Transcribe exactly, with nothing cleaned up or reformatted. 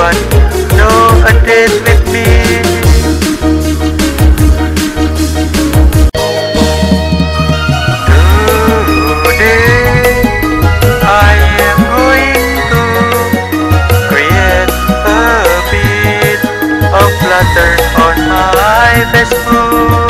want to a date with me. Today I am going to create a bit of clutter on my Facebook.